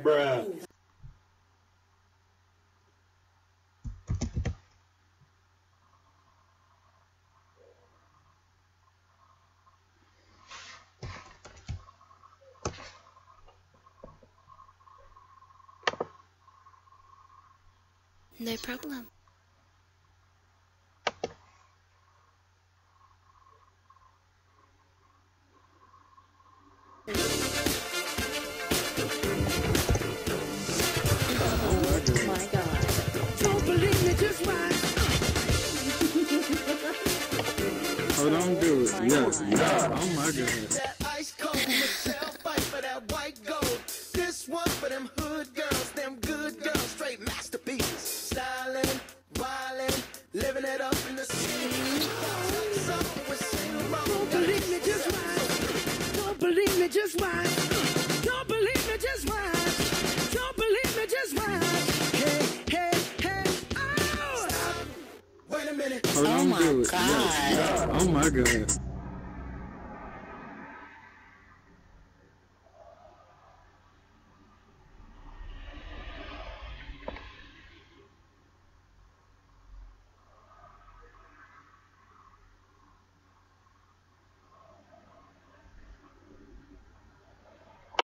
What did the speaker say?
Bruh. No problem. Oh my God. Don't believe me, just watch. Oh, don't do it. Yeah. Oh my God. That ice cold Michelle fight for that white gold. This one for them hood girls, them good girls, straight masterpieces. Styling, wildin', living it up in the city. Don't believe me, just watch. Don't believe me, just watch. Don't believe me, just watch. Don't believe me, just watch. Hey, oh! Wait a minute. Oh, don't do it. God. Yeah. Oh my God.